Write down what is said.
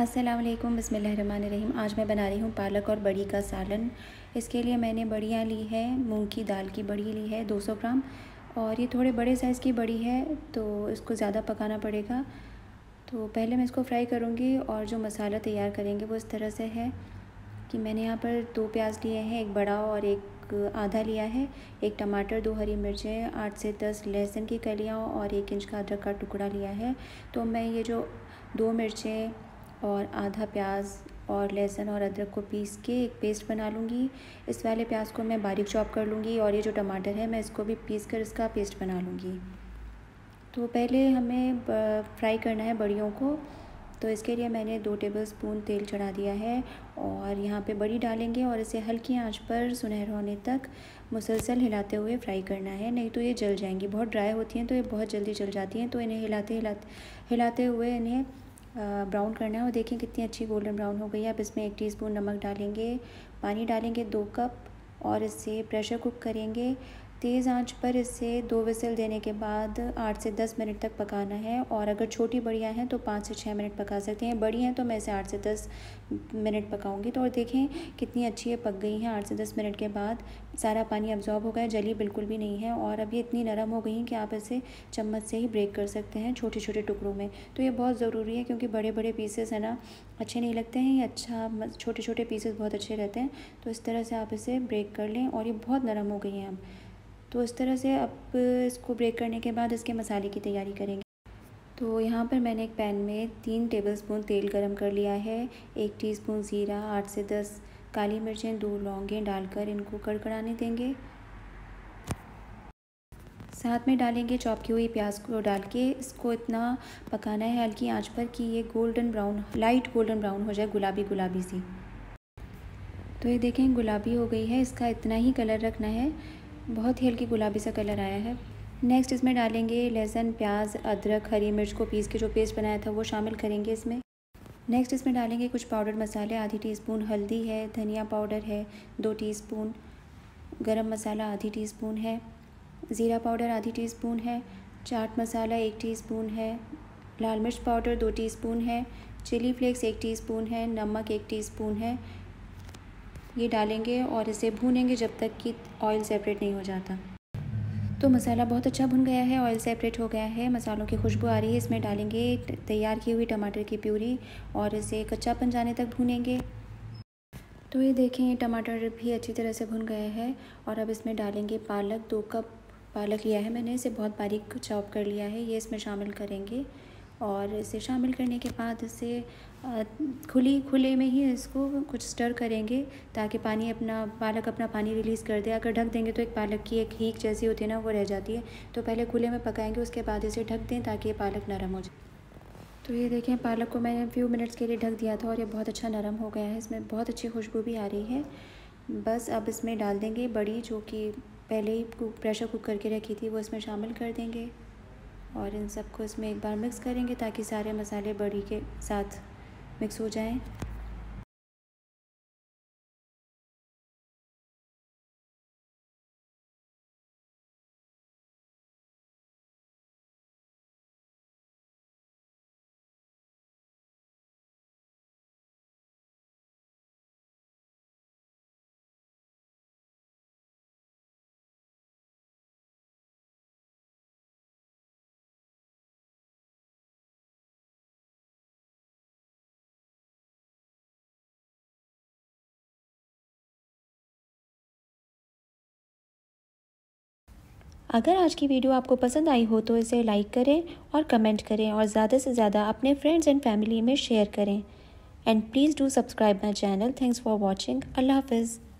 अस्सलाम वालेकुम, बिस्मिल्लाहिर्रहमानिर्रहीम। आज मैं बना रही हूँ पालक और बड़ी का सालन। इसके लिए मैंने बड़ियाँ ली है, मूंग की दाल की बड़ी ली है 200 ग्राम। और ये थोड़े बड़े साइज़ की बड़ी है तो इसको ज़्यादा पकाना पड़ेगा। तो पहले मैं इसको फ्राई करूँगी और जो मसाला तैयार करेंगे वो इस तरह से है कि मैंने यहाँ पर 2 प्याज लिए हैं, एक बड़ा और एक आधा लिया है, एक टमाटर, 2 हरी मिर्चें, 8 से 10 लहसुन की कलियाँ और 1 इंच का अदरक का टुकड़ा लिया है। तो मैं ये जो 2 मिर्चें और आधा प्याज और लहसुन और अदरक को पीस के एक पेस्ट बना लूँगी। इस वाले प्याज को मैं बारीक चॉप कर लूँगी और ये जो टमाटर है मैं इसको भी पीस कर इसका पेस्ट बना लूँगी। तो पहले हमें फ्राई करना है बड़ियों को। तो इसके लिए मैंने 2 टेबलस्पून तेल चढ़ा दिया है और यहाँ पे बड़ी डालेंगे और इसे हल्की आंच पर सुनहरा होने तक मुसलसल हिलाते हुए फ्राई करना है, नहीं तो ये जल जाएंगी। बहुत ड्राई होती हैं तो ये बहुत जल्दी जल जाती हैं। तो इन्हें हिलाते हुए इन्हें ब्राउन करना है। और देखें कितनी अच्छी गोल्डन ब्राउन हो गई है। अब इसमें 1 टीस्पून नमक डालेंगे, पानी डालेंगे 2 कप और इसे प्रेशर कुक करेंगे। तेज़ आंच पर इसे 2 विसल देने के बाद 8 से 10 मिनट तक पकाना है। और अगर छोटी बड़ियाँ हैं तो 5 से 6 मिनट पका सकते हैं। बड़ी हैं तो मैं इसे 8 से 10 मिनट पकाऊंगी। तो और देखें कितनी अच्छी ये पक गई हैं। 8 से 10 मिनट के बाद सारा पानी अब्जॉर्ब हो गया, जली बिल्कुल भी नहीं है। और अब ये इतनी नरम हो गई हैं कि आप इसे चम्मच से ही ब्रेक कर सकते हैं छोटे छोटे टुकड़ों में। तो ये बहुत ज़रूरी है क्योंकि बड़े बड़े पीसेस है ना अच्छे नहीं लगते हैं। ये अच्छा छोटे छोटे पीसेस बहुत अच्छे रहते हैं। तो इस तरह से आप इसे ब्रेक कर लें और ये बहुत नरम हो गई हैं अब। तो इस तरह से अब इसको ब्रेक करने के बाद इसके मसाले की तैयारी करेंगे। तो यहाँ पर मैंने एक पैन में 3 टेबलस्पून तेल गरम कर लिया है, 1 टीस्पून ज़ीरा, 8 से 10 काली मिर्चें, 2 लौंगें डालकर इनको कड़कड़ाने देंगे। साथ में डालेंगे चॉप की हुई प्याज को डाल के इसको इतना पकाना है हल्की आंच पर कि ये golden brown, light golden brown हो जाए, गुलाबी गुलाबी सी। तो ये देखें गुलाबी हो गई है, इसका इतना ही कलर रखना है, बहुत ही हल्की गुलाबी सा कलर आया है। नेक्स्ट इसमें डालेंगे लहसुन, प्याज, अदरक, हरी मिर्च को पीस के जो पेस्ट बनाया था वो शामिल करेंगे इसमें। नेक्स्ट इसमें डालेंगे कुछ पाउडर मसाले, आधी टीस्पून हल्दी है, धनिया पाउडर है 2 टीस्पून, गरम मसाला आधी टीस्पून है, ज़ीरा पाउडर आधी टीस्पून है, चाट मसाला 1 टीस्पून है, लाल मिर्च पाउडर 2 टीस्पून है, चिली फ्लेक्स 1 टीस्पून है, नमक 1 टीस्पून है। ये डालेंगे और इसे भूनेंगे जब तक कि ऑयल सेपरेट नहीं हो जाता। तो मसाला बहुत अच्छा भुन गया है, ऑयल सेपरेट हो गया है, मसालों की खुशबू आ रही है। इसमें डालेंगे तैयार की हुई टमाटर की प्यूरी और इसे कच्चापन जाने तक भूनेंगे। तो ये देखें टमाटर भी अच्छी तरह से भुन गया है। और अब इसमें डालेंगे पालक, 2 कप पालक लिया है मैंने, इसे बहुत बारीक चॉप कर लिया है, ये इसमें शामिल करेंगे। और इसे शामिल करने के बाद इसे खुले में ही इसको कुछ स्टर करेंगे ताकि पालक अपना पानी रिलीज़ कर दे। अगर ढक देंगे तो एक पालक की एक हीक जैसी होती है ना, वो रह जाती है। तो पहले खुले में पकाएंगे, उसके बाद इसे ढक दें ताकि ये पालक नरम हो जाए। तो ये देखें पालक को मैंने फ्यू मिनट्स के लिए ढक दिया था और ये बहुत अच्छा नरम हो गया है, इसमें बहुत अच्छी खुशबू भी आ रही है। बस अब इसमें डाल देंगे बड़ी, जो कि पहले ही प्रेशर कुक करके रखी थी, वो इसमें शामिल कर देंगे। और इन सबको इसमें एक बार मिक्स करेंगे ताकि सारे मसाले बड़ी के साथ मिक्स हो जाएं। अगर आज की वीडियो आपको पसंद आई हो तो इसे लाइक करें और कमेंट करें और ज़्यादा से ज़्यादा अपने फ्रेंड्स एंड फैमिली में शेयर करें। And please do subscribe my channel. Thanks for watching. अल्लाह हाफिज़।